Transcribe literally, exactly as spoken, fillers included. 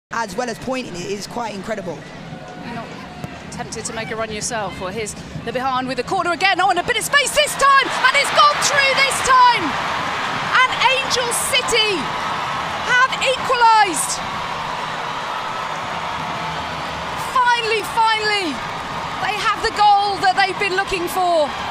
as well as pointing it is quite incredible. You're not tempted to make a run yourself? Well, here's the behind with the corner again. Oh, and a bit of space this time, and it's gone through this time. And Angel City have equalised. Finally, finally, they have the goal that they've been looking for.